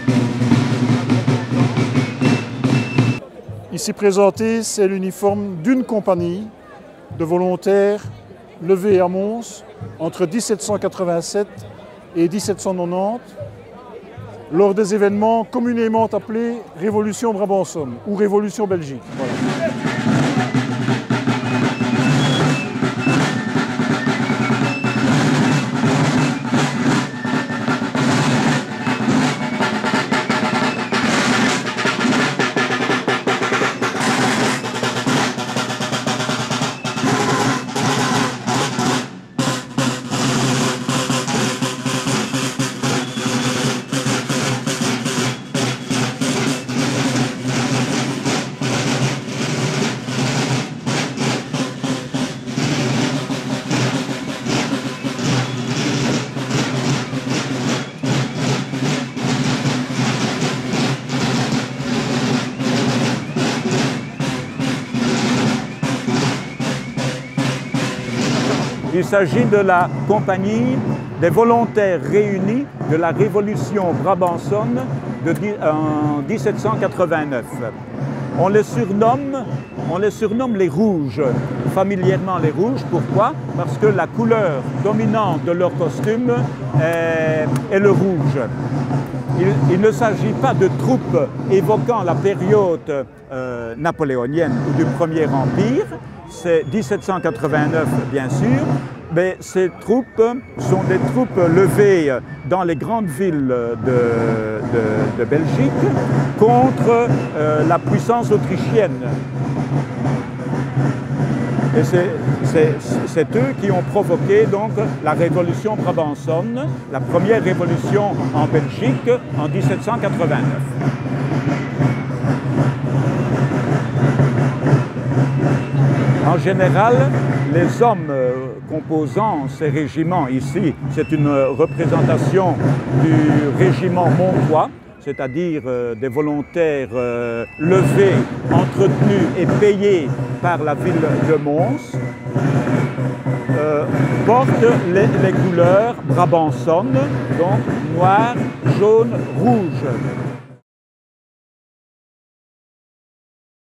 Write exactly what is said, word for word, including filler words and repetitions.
Ici présenté, c'est l'uniforme d'une compagnie de volontaires levés à Mons entre mille sept cent quatre-vingt-sept et mille sept cent quatre-vingt-dix lors des événements communément appelés Révolution Brabançonne ou Révolution Belgique. Voilà. Il s'agit de la compagnie des volontaires réunis de la Révolution Brabançonne de, en mille sept cent quatre-vingt-neuf. On les surnomme, on les surnomme les Rouges, familièrement les Rouges. Pourquoi? Parce que la couleur dominante de leur costume est, est le rouge. Il, il ne s'agit pas de troupes évoquant la période euh, napoléonienne ou du Premier Empire. C'est mille sept cent quatre-vingt-neuf, bien sûr, mais ces troupes sont des troupes levées dans les grandes villes de, de, de Belgique contre euh, la puissance autrichienne. Et c'est eux qui ont provoqué donc la révolution brabançonne, la première révolution en Belgique en mille sept cent quatre-vingt-neuf. En général, les hommes composant ces régiments ici, c'est une représentation du régiment montois, c'est-à-dire euh, des volontaires euh, levés, entretenus et payés par la ville de Mons, euh, portent les, les couleurs brabançonnes, donc noir, jaune, rouge.